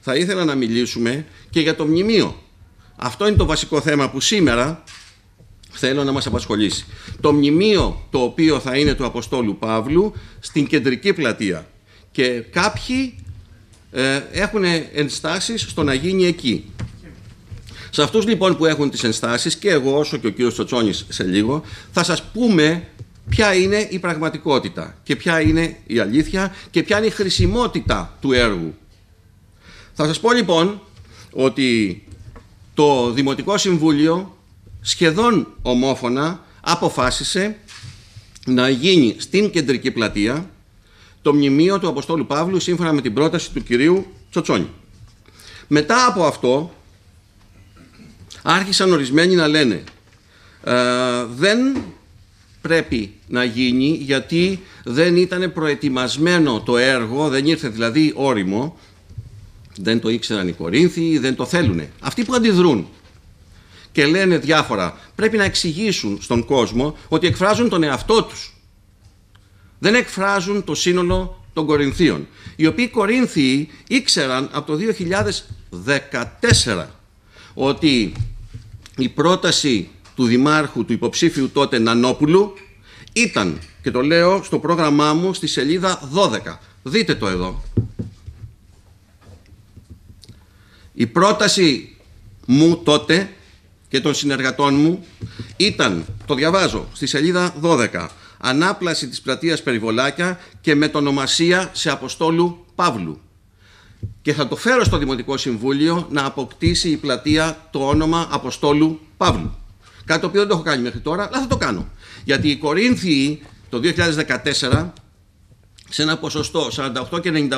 θα ήθελα να μιλήσουμε και για το μνημείο. Αυτό είναι το βασικό θέμα που σήμερα θέλω να μας απασχολήσει. Το μνημείο το οποίο θα είναι του Αποστόλου Παύλου στην κεντρική πλατεία. Και κάποιοι έχουν ενστάσεις στο να γίνει εκεί. Σε αυτούς λοιπόν που έχουν τις ενστάσεις, και εγώ όσο και ο κύριος Τσοτσόνης σε λίγο, θα σας πούμε ποια είναι η πραγματικότητα και ποια είναι η αλήθεια και ποια είναι η χρησιμότητα του έργου. Θα σας πω λοιπόν ότι το Δημοτικό Συμβούλιο σχεδόν ομόφωνα αποφάσισε να γίνει στην κεντρική πλατεία το μνημείο του Αποστόλου Παύλου σύμφωνα με την πρόταση του κυρίου Τσοτσόνη. Μετά από αυτό άρχισαν ορισμένοι να λένε δεν πρέπει να γίνει γιατί δεν ήταν προετοιμασμένο το έργο, δεν ήρθε δηλαδή όριμο, δεν το ήξεραν οι Κορίνθιοι, δεν το θέλουνε. Αυτοί που αντιδρούν και λένε διάφορα πρέπει να εξηγήσουν στον κόσμο ότι εκφράζουν τον εαυτό τους. Δεν εκφράζουν το σύνολο των Κορινθίων. Οι οποίοι Κορίνθιοι ήξεραν από το 2014 ότι η πρόταση του Δημάρχου, του υποψήφιου τότε Νανόπουλου, ήταν, και το λέω στο πρόγραμμά μου, στη σελίδα 12. Δείτε το εδώ. Η πρόταση μου τότε και των συνεργατών μου ήταν, το διαβάζω, στη σελίδα 12, ανάπλαση της πλατείας Περιβολάκια και μετονομασία σε Αποστόλου Παύλου. Και θα το φέρω στο Δημοτικό Συμβούλιο να αποκτήσει η πλατεία το όνομα Αποστόλου Παύλου. Κάτι το οποίο δεν το έχω κάνει μέχρι τώρα, αλλά θα το κάνω. Γιατί οι Κορίνθιοι το 2014 σε ένα ποσοστό 48 και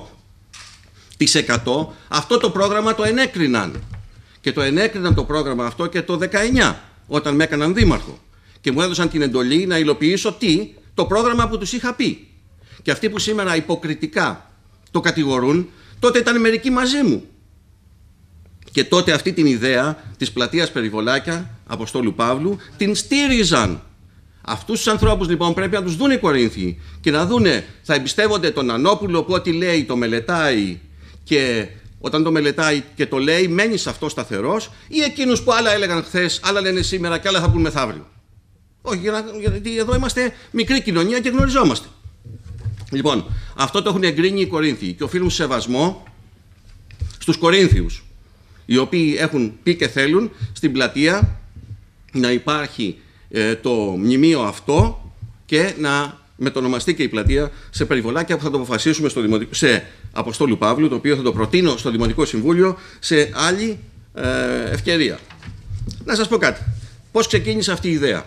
98% αυτό το πρόγραμμα το ενέκριναν. Και το ενέκριναν το πρόγραμμα αυτό και το 19 όταν με έκαναν δήμαρχο. Και μου έδωσαν την εντολή να υλοποιήσω το πρόγραμμα που τους είχα πει. Και αυτοί που σήμερα υποκριτικά το κατηγορούν, τότε ήταν μερικοί μαζί μου. Και τότε αυτή την ιδέα της πλατείας Περιβολάκια Αποστόλου Παύλου την στήριζαν. Αυτούς τους ανθρώπους λοιπόν πρέπει να τους δουν οι Κορίνθιοι και να δούνε, θα εμπιστεύονται τον Νανόπουλο που ό,τι λέει το μελετάει και όταν το μελετάει και το λέει μένει σε αυτό σταθερός, ή εκείνους που άλλα έλεγαν χθες, άλλα λένε σήμερα και άλλα θα πούν μεθαύριο. Όχι, γιατί εδώ είμαστε μικρή κοινωνία και γνωριζόμαστε. Λοιπόν, αυτό το έχουν εγκρίνει οι Κορίνθιοι και οφείλουν σεβασμό στους Κορίνθιους, οι οποίοι έχουν πει και θέλουν στην πλατεία να υπάρχει το μνημείο αυτό και να μετονομαστεί και η πλατεία σε Περιβολάκια που θα το αποφασίσουμε σε Αποστόλου Παύλου, το οποίο θα το προτείνω στο Δημοτικό Συμβούλιο σε άλλη ευκαιρία. Να σας πω κάτι. Πώς ξεκίνησε αυτή η ιδέα.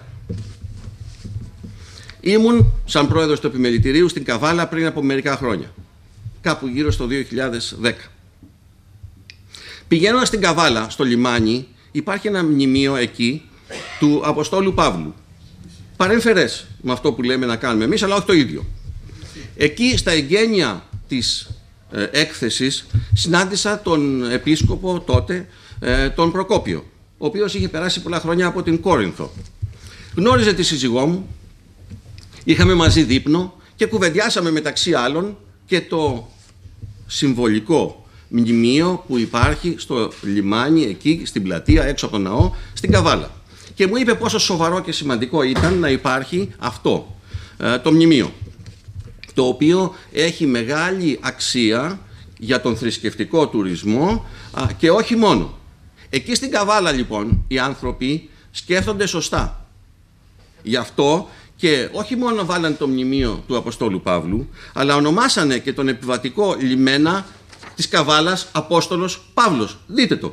Ήμουν σαν πρόεδρος του Επιμελητηρίου στην Καβάλα πριν από μερικά χρόνια. Κάπου γύρω στο 2010. Πηγαίνοντας στην Καβάλα, στο λιμάνι, υπάρχει ένα μνημείο εκεί του Αποστόλου Παύλου. Παρεμφερές με αυτό που λέμε να κάνουμε εμείς, αλλά όχι το ίδιο. Εκεί στα εγγένεια της έκθεσης συνάντησα τον επίσκοπο τότε, τον Προκόπιο, ο οποίος είχε περάσει πολλά χρόνια από την Κόρινθο. Γνώριζε τη σύζυγό μου, είχαμε μαζί δείπνο και κουβεντιάσαμε μεταξύ άλλων και το συμβολικό μνημείο που υπάρχει στο λιμάνι εκεί στην πλατεία έξω από τον ναό στην Καβάλα. Και μου είπε πόσο σοβαρό και σημαντικό ήταν να υπάρχει αυτό το μνημείο, το οποίο έχει μεγάλη αξία για τον θρησκευτικό τουρισμό και όχι μόνο. Εκεί στην Καβάλα λοιπόν οι άνθρωποι σκέφτονται σωστά. Γι' αυτό και όχι μόνο βάλαν το μνημείο του Αποστόλου Παύλου, αλλά ονομάσανε και τον επιβατικό λιμένα της Καβάλας Απόστολος Παύλος. Δείτε το.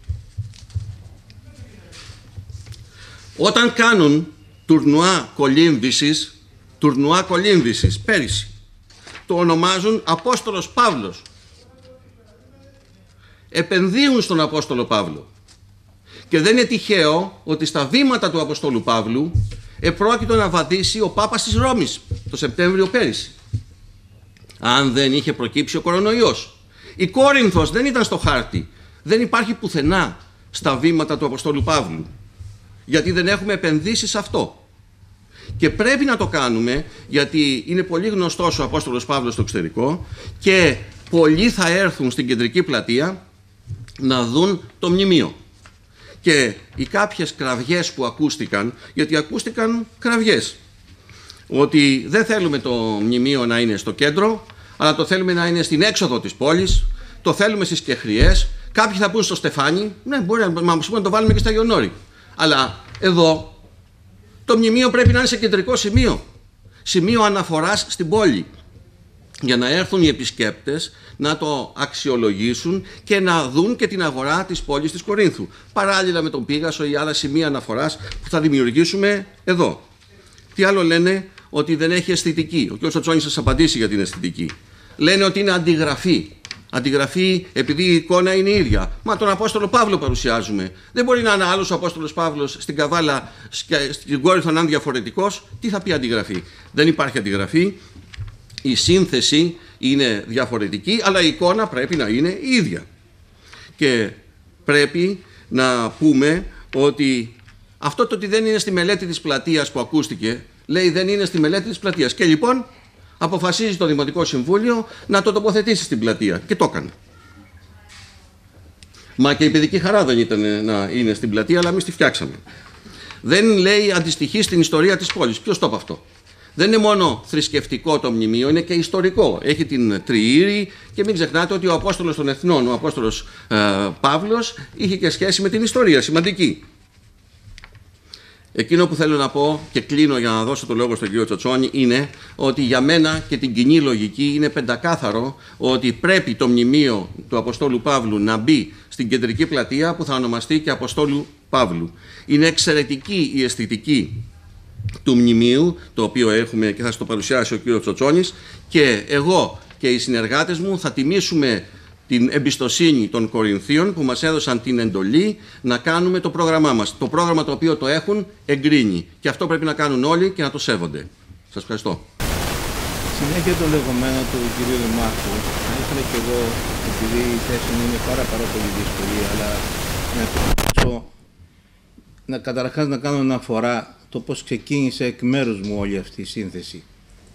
Όταν κάνουν τουρνουά κολύμβησης πέρυσι, το ονομάζουν Απόστολος Παύλος. Επενδύουν στον Απόστολο Παύλο. Και δεν είναι τυχαίο ότι στα βήματα του Αποστόλου Παύλου επρόκειτο να βαδίσει ο Πάπας της Ρώμης το Σεπτέμβριο πέρυσι. Αν δεν είχε προκύψει ο κορονοϊός. Η Κόρινθος δεν ήταν στο χάρτη. Δεν υπάρχει πουθενά στα βήματα του Αποστόλου Παύλου. Γιατί δεν έχουμε επενδύσει σε αυτό. Και πρέπει να το κάνουμε γιατί είναι πολύ γνωστός ο Απόστολος Παύλος στο εξωτερικό και πολλοί θα έρθουν στην κεντρική πλατεία να δουν το μνημείο. Και οι κάποιες κραυγές που ακούστηκαν, γιατί ακούστηκαν κραυγές, ότι δεν θέλουμε το μνημείο να είναι στο κέντρο, αλλά το θέλουμε να είναι στην έξοδο της πόλης, το θέλουμε στις Κεχριές. Κάποιοι θα πούν στο Στεφάνι, ναι, μπορεί να το βάλουμε και στα Γιονόρη. Αλλά εδώ το μνημείο πρέπει να είναι σε κεντρικό σημείο, σημείο αναφοράς στην πόλη, για να έρθουν οι επισκέπτες να το αξιολογήσουν και να δουν και την αγορά της πόλης της Κορίνθου, παράλληλα με τον Πήγασο ή άλλα σημεία αναφοράς που θα δημιουργήσουμε εδώ. Τι άλλο λένε? Ότι δεν έχει αισθητική. Ο κ. Τσοτσόνης θα σας απαντήσει για την αισθητική. Λένε ότι είναι αντιγραφή. Αντιγραφή επειδή η εικόνα είναι ίδια. Μα τον Απόστολο Παύλο παρουσιάζουμε. Δεν μπορεί να είναι άλλος ο Απόστολος Παύλος στην Καβάλα, στην Κόρινθο να είναι διαφορετικός. Τι θα πει αντιγραφή? Δεν υπάρχει αντιγραφή. Η σύνθεση είναι διαφορετική, αλλά η εικόνα πρέπει να είναι η ίδια. Και πρέπει να πούμε ότι αυτό το ότι δεν είναι στη μελέτη της πλατείας που ακούστηκε, λέει δεν είναι στη μελέτη της πλατείας. Και λοιπόν αποφασίζει το Δημοτικό Συμβούλιο να το τοποθετήσει στην πλατεία. Και το έκανε. Μα και η παιδική χαρά δεν ήταν να είναι στην πλατεία, αλλά εμείς τη φτιάξαμε. Δεν λέει αντιστοιχεί στην ιστορία της πόλης. Ποιος το είπε αυτό? Δεν είναι μόνο θρησκευτικό το μνημείο, είναι και ιστορικό. Έχει την τριήρη και μην ξεχνάτε ότι ο Απόστολος των Εθνών, ο Απόστολος Παύλος, είχε και σχέση με την ιστορία, σημαντική. Εκείνο που θέλω να πω και κλείνω για να δώσω το λόγο στον κύριο Τσοτσόνη είναι ότι για μένα και την κοινή λογική είναι πεντακάθαρο ότι πρέπει το μνημείο του Αποστόλου Παύλου να μπει στην κεντρική πλατεία που θα ονομαστεί και Αποστόλου Παύλου. Είναι εξαιρετική η αισθητική του μνημείου, το οποίο έχουμε και θα σας το παρουσιάσει ο κύριος Τσοτσόνης, και εγώ και οι συνεργάτες μου θα τιμήσουμε την εμπιστοσύνη των Κορινθίων που μας έδωσαν την εντολή να κάνουμε το πρόγραμμά μας. Το πρόγραμμα το οποίο το έχουν εγκρίνει. Και αυτό πρέπει να κάνουν όλοι και να το σέβονται. Σας ευχαριστώ. Συνέχεια το λεγόμενο του κυρίου Δημάρχου, θα ήθελα και εγώ, επειδή η θέση μου είναι πάρα πολύ δύσκολη, αλλά καταρχάς να κάνω αναφορά το πώς ξεκίνησε εκ μέρους μου όλη αυτή η σύνθεση.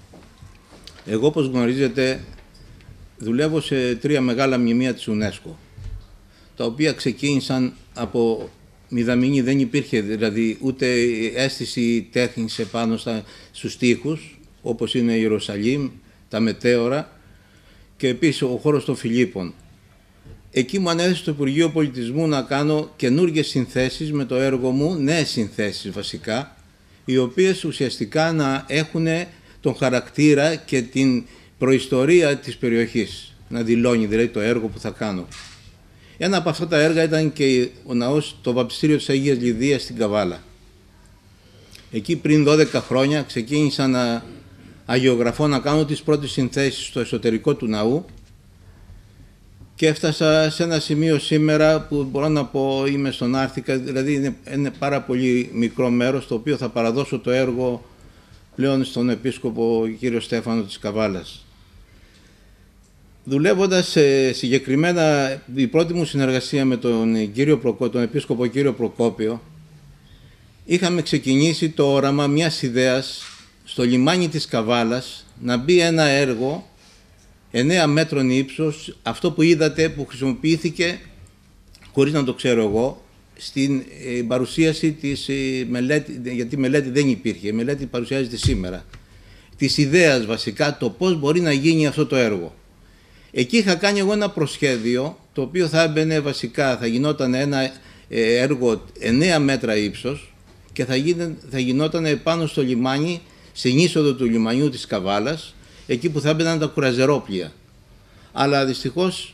Εγώ, όπως γνωρίζετε, δουλεύω σε 3 μεγάλα μνημεία της UNESCO, τα οποία ξεκίνησαν από μηδαμινή, δεν υπήρχε δηλαδή ούτε αίσθηση τέχνης επάνω στους τοίχους, όπως είναι η Ιερουσαλήμ, τα Μετέωρα και επίσης ο χώρος των Φιλίππων. Εκεί μου ανέθεσε το Υπουργείο Πολιτισμού να κάνω καινούργιες συνθέσεις με το έργο μου, νέες συνθέσεις βασικά, οι οποίες ουσιαστικά να έχουν τον χαρακτήρα και την προϊστορία της περιοχής, να δηλώνει δηλαδή το έργο που θα κάνω. Ένα από αυτά τα έργα ήταν και ο ναός, το βαπτιστήριο της Αγίας Λιδίας στην Καβάλα. Εκεί πριν 12 χρόνια ξεκίνησα να αγιογραφώ, να κάνω τις πρώτες συνθέσεις στο εσωτερικό του ναού και έφτασα σε ένα σημείο σήμερα που μπορώ να πω είμαι στον Άρθικα, δηλαδή είναι πάρα πολύ μικρό μέρος, το οποίο θα παραδώσω το έργο πλέον στον Επίσκοπο κύριο Στέφανο της Καβάλας. Δουλεύοντας συγκεκριμένα, η πρώτη μου συνεργασία με τον Επίσκοπο κύριο Προκόπιο, είχαμε ξεκινήσει το όραμα μιας ιδέας στο λιμάνι της Καβάλας να μπει ένα έργο 9 μέτρων ύψος, αυτό που είδατε που χρησιμοποιήθηκε, χωρίς να το ξέρω εγώ, στην παρουσίαση της μελέτη, γιατί η μελέτη δεν υπήρχε, η μελέτη παρουσιάζεται σήμερα, της ιδέας βασικά το πώς μπορεί να γίνει αυτό το έργο. Εκεί είχα κάνει εγώ ένα προσχέδιο, το οποίο θα έμπαινε βασικά, θα γινόταν ένα έργο 9 μέτρα ύψος και θα γινόταν πάνω στο λιμάνι, στην είσοδο του λιμανιού της Καβάλας, εκεί που θα έμπαιναν τα κουραζερόπλια. Αλλά δυστυχώς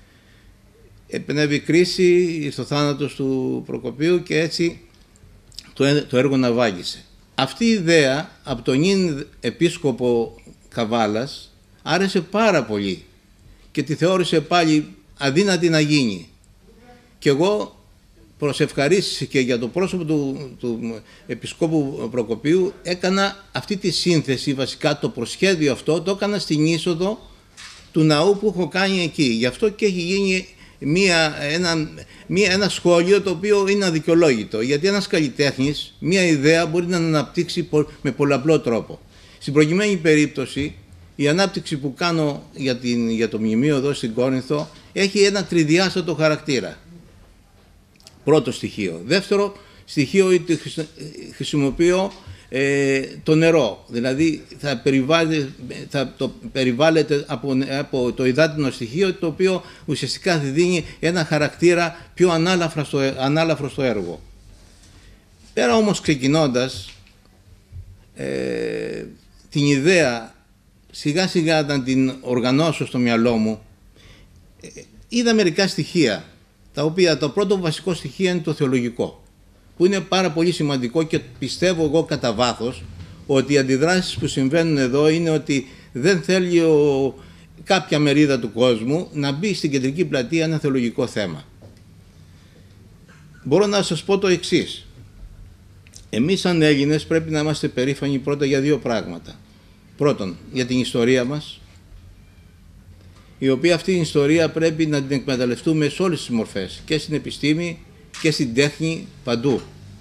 επενέβη κρίση, ήρθε ο θάνατος του Προκοπίου και έτσι το έργο ναυάγησε. Αυτή η ιδέα από τον νυν επίσκοπο Καβάλας άρεσε πάρα πολύ και τη θεώρησε πάλι αδύνατη να γίνει. Και εγώ προς ευχαρίστηση και για το πρόσωπο του Επισκόπου Προκοπίου έκανα αυτή τη σύνθεση, βασικά το προσχέδιο αυτό το έκανα στην είσοδο του ναού που έχω κάνει εκεί. Γι' αυτό και έχει γίνει ένα σχόλιο το οποίο είναι αδικαιολόγητο. Γιατί ένας καλλιτέχνης μία ιδέα μπορεί να αναπτύξει με πολλαπλό τρόπο. Στην προκειμένη περίπτωση η ανάπτυξη που κάνω για το μνημείο εδώ στην Κόρινθο έχει ένα τριδιάστατο χαρακτήρα. Πρώτο στοιχείο. Δεύτερο στοιχείο, χρησιμοποιώ το νερό. Δηλαδή θα το περιβάλλεται από το υδάτινο στοιχείο, το οποίο ουσιαστικά δίνει ένα χαρακτήρα πιο ανάλαφρο στο έργο. Πέρα όμως ξεκινώντας, την ιδέα σιγά σιγά να την οργανώσω στο μυαλό μου, είδα μερικά στοιχεία, τα οποία το πρώτο βασικό στοιχείο είναι το θεολογικό, που είναι πάρα πολύ σημαντικό, και πιστεύω εγώ κατά βάθος ότι οι αντιδράσεις που συμβαίνουν εδώ είναι ότι δεν θέλει κάποια μερίδα του κόσμου να μπει στην κεντρική πλατεία ένα θεολογικό θέμα. Μπορώ να σας πω το εξής. Εμείς σαν Έλληνες πρέπει να είμαστε περήφανοι πρώτα για δύο πράγματα. Πρώτον, για την ιστορία μας, η οποία αυτή η ιστορία πρέπει να την εκμεταλλευτούμε σε όλες τις μορφές, και στην επιστήμη και στην τέχνη, παντού.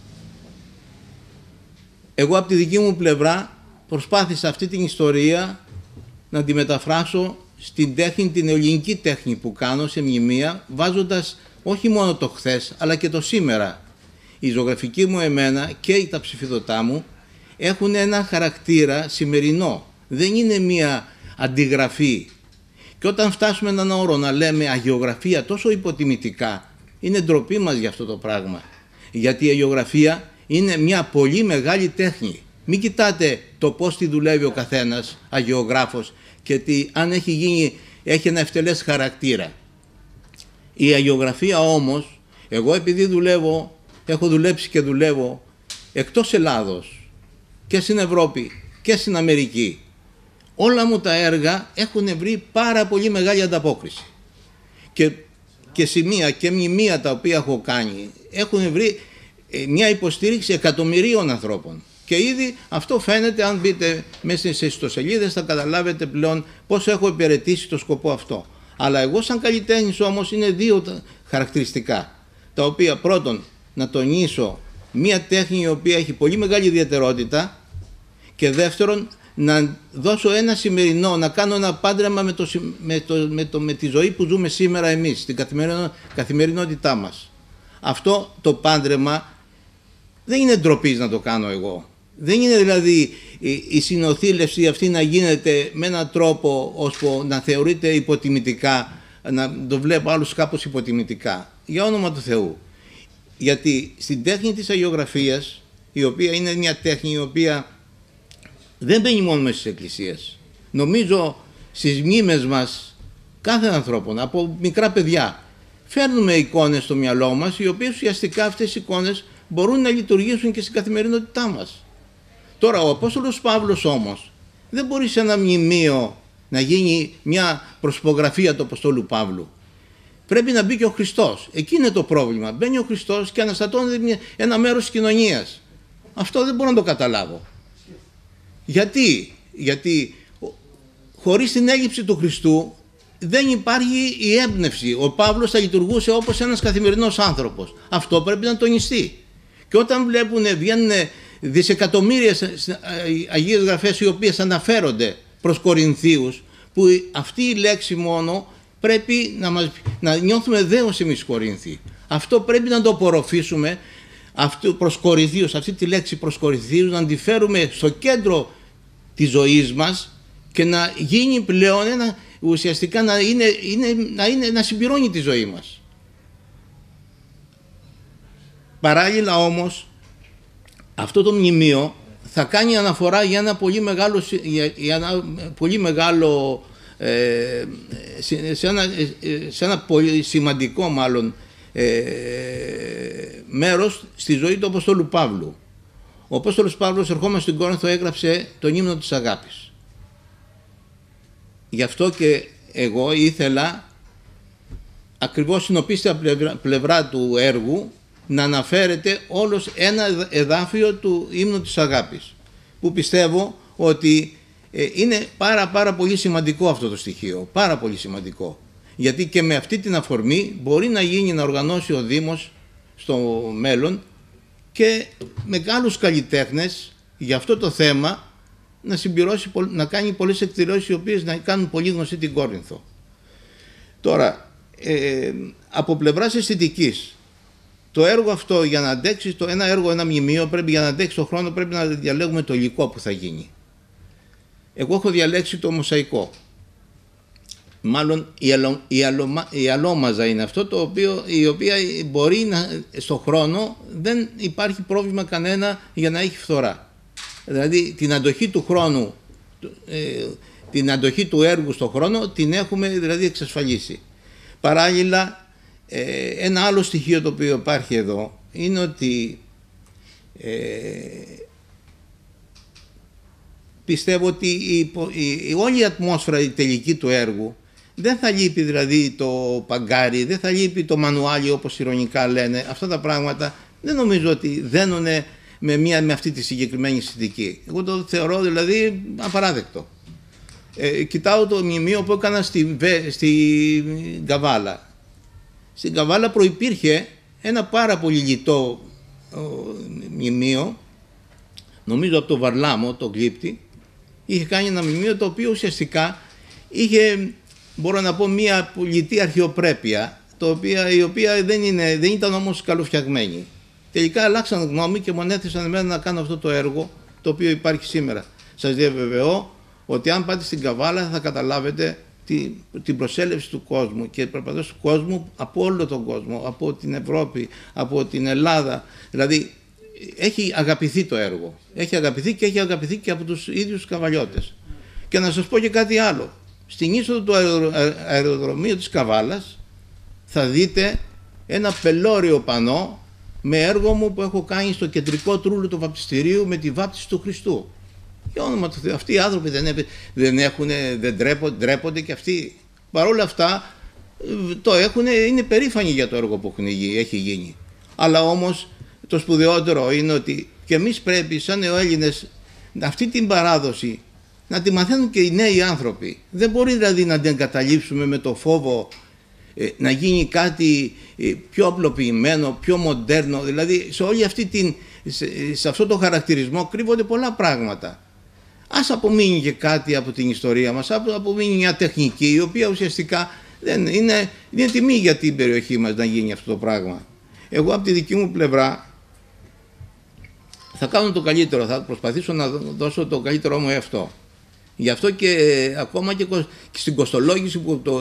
Εγώ από τη δική μου πλευρά προσπάθησα αυτή την ιστορία να τη μεταφράσω στην τέχνη, την ελληνική τέχνη που κάνω σε μνημεία, βάζοντας όχι μόνο το χθες αλλά και το σήμερα. Η ζωγραφική μου εμένα και τα ψηφιδωτά μου έχουν ένα χαρακτήρα σημερινό. Δεν είναι μία αντιγραφή. Και όταν φτάσουμε έναν όρο να λέμε αγιογραφία τόσο υποτιμητικά, είναι ντροπή μας για αυτό το πράγμα. Γιατί η αγιογραφία είναι μια πολύ μεγάλη τέχνη. Μην κοιτάτε το πώς τη δουλεύει ο καθένας αγιογράφος και αν έχει ένα ευτελές χαρακτήρα. Η αγιογραφία όμως, εγώ επειδή έχω δουλέψει και δουλεύω εκτός Ελλάδος και στην Ευρώπη και στην Αμερική, όλα μου τα έργα έχουν βρει πάρα πολύ μεγάλη ανταπόκριση. Και σημεία και μνημεία τα οποία έχω κάνει έχουν βρει μια υποστήριξη εκατομμυρίων ανθρώπων. Και ήδη αυτό φαίνεται, αν μπείτε μέσα στις ιστοσελίδες θα καταλάβετε πλέον πώς έχω υπηρετήσει το σκοπό αυτό. Αλλά εγώ σαν καλλιτέχνης όμως είναι δύο χαρακτηριστικά, τα οποία πρώτον να τονίσω μια τέχνη η οποία έχει πολύ μεγάλη ιδιαιτερότητα, και δεύτερον να δώσω ένα σημερινό, να κάνω ένα πάντρεμα με τη ζωή που ζούμε σήμερα εμείς, στην καθημερινότητά μας. Αυτό το πάντρεμα δεν είναι ντροπής να το κάνω εγώ. Δεν είναι δηλαδή η συνοθήλευση αυτή να γίνεται με έναν τρόπο ώσπου να θεωρείται υποτιμητικά, να το βλέπω άλλους κάπως υποτιμητικά. Για όνομα του Θεού. Γιατί στην τέχνη της αγιογραφίας, η οποία είναι μια τέχνη η οποία δεν μπαίνει μόνο μέσα στις εκκλησίες. Νομίζω στις μνήμες μας κάθε ανθρώπων, από μικρά παιδιά, φέρνουμε εικόνες στο μυαλό μας, οι οποίες ουσιαστικά αυτές οι εικόνες μπορούν να λειτουργήσουν και στην καθημερινότητά μας. Τώρα ο Απόστολος Παύλος όμως δεν μπορεί σε ένα μνημείο να γίνει μια προσπογραφία του Αποστόλου Παύλου. Πρέπει να μπει και ο Χριστός. Εκεί είναι το πρόβλημα. Μπαίνει ο Χριστός και αναστατώνεται ένα μέρος της κοινωνίας. Αυτό δεν μπορώ να το καταλάβω. Γιατί χωρίς την έλλειψη του Χριστού δεν υπάρχει η έμπνευση. Ο Παύλος θα λειτουργούσε όπως ένας καθημερινός άνθρωπος. Αυτό πρέπει να τονιστεί. Και όταν βγαίνουν δισεκατομμύρια Αγίες Γραφές οι οποίες αναφέρονται προς Κορινθίους, που αυτή η λέξη μόνο πρέπει να νιώθουμε δέος εμείς Κορίνθιοι. Αυτό πρέπει να το απορροφήσουμε, προς Κορινθίους, αυτή τη λέξη προς Κορινθίους να τη φέρουμε στο κέντρο της ζωής μας και να γίνει πλέον ουσιαστικά να συμπληρώνει τη ζωή μας. Παράλληλα όμως αυτό το μνημείο θα κάνει αναφορά για ένα πολύ μεγάλο σε ένα πολύ σημαντικό μέρος στη ζωή του Αποστόλου Παύλου. Ο Απόστολος Παύλος, ερχόμενος στην Κόρινθο, έγραψε τον ύμνο της αγάπης. Γι' αυτό και εγώ ήθελα ακριβώς στην οπίστια πλευρά του έργου να αναφέρεται όλος ένα εδάφιο του ύμνου της αγάπης, που πιστεύω ότι είναι πάρα πολύ σημαντικό αυτό το στοιχείο, πάρα πολύ σημαντικό, γιατί και με αυτή την αφορμή μπορεί να οργανώσει ο Δήμος στο μέλλον και μεγάλους καλλιτέχνες για αυτό το θέμα να κάνει πολλές εκδηλώσεις οι οποίες να κάνουν πολύ γνωστή την Κόρινθο. Τώρα, από πλευράς αισθητικής, το έργο αυτό για να αντέξει, ένα έργο, ένα μνημείο, πρέπει για να αντέξει τον χρόνο, πρέπει να διαλέγουμε το υλικό που θα γίνει. Εγώ έχω διαλέξει το μοσαϊκό. Μάλλον η αλόμαζα είναι αυτό, η οποία μπορεί στον χρόνο δεν υπάρχει πρόβλημα κανένα για να έχει φθορά. Δηλαδή την αντοχή του χρόνου, την αντοχή του έργου στον χρόνο την έχουμε δηλαδή εξασφαλίσει. Παράλληλα, ένα άλλο στοιχείο το οποίο υπάρχει εδώ είναι ότι πιστεύω ότι όλη η ατμόσφαιρα η τελική του έργου δεν θα λείπει, δηλαδή το παγκάρι, δεν θα λείπει το μανουάλι όπως ηρωνικά λένε. Αυτά τα πράγματα δεν νομίζω ότι δένουν με αυτή τη συγκεκριμένη αισθητική. Εγώ το θεωρώ δηλαδή απαράδεκτο. Κοιτάω το μνημείο που έκανα στη Καβάλα. Στην Καβάλα προϋπήρχε ένα πάρα πολύ λιτό μνημείο, νομίζω από το Βαρλάμο, το γλύπτη. Είχε κάνει ένα μνημείο το οποίο ουσιαστικά είχε, μπορώ να πω, μια λιτή αρχαιοπρέπεια, η οποία δεν ήταν όμως καλοφτιαγμένη. Τελικά αλλάξαν γνώμη και μου ανέθεσαν εμένα να κάνω αυτό το έργο το οποίο υπάρχει σήμερα. Σας διαβεβαιώ ότι αν πάτε στην Καβάλα θα καταλάβετε την προσέλευση του κόσμου και περπατώντας του κόσμου από όλο τον κόσμο, από την Ευρώπη, από την Ελλάδα. Δηλαδή έχει αγαπηθεί το έργο. Έχει αγαπηθεί και έχει αγαπηθεί και από τους ίδιους καβαλιώτες. Και να σας πω και κάτι άλλο. Στην είσοδο του αεροδρομίου της Καβάλας θα δείτε ένα πελώριο πανό με έργο μου που έχω κάνει στο κεντρικό τρούλο του βαπτιστηρίου με τη βάπτιση του Χριστού. Για όνομα του Θεού, αυτοί οι άνθρωποι δεν ντρέπονται και αυτοί. Παρ' όλα αυτά είναι περήφανοι για το έργο που έχει γίνει. Αλλά όμως το σπουδαιότερο είναι ότι και εμείς πρέπει σαν νεοέλληνες αυτή την παράδοση να τη μαθαίνουν και οι νέοι άνθρωποι. Δεν μπορεί δηλαδή να την εγκαταλείψουμε με το φόβο να γίνει κάτι πιο απλοποιημένο, πιο μοντέρνο. Δηλαδή σε αυτό το χαρακτηρισμό κρύβονται πολλά πράγματα. Ας απομείνει και κάτι από την ιστορία μας, απομείνει μια τεχνική η οποία ουσιαστικά είναι τιμή για την περιοχή μας να γίνει αυτό το πράγμα. Εγώ από τη δική μου πλευρά θα κάνω το καλύτερο, θα προσπαθήσω να δώσω το καλύτερό μου εαυτό. Γι' αυτό και ακόμα και στην κοστολόγηση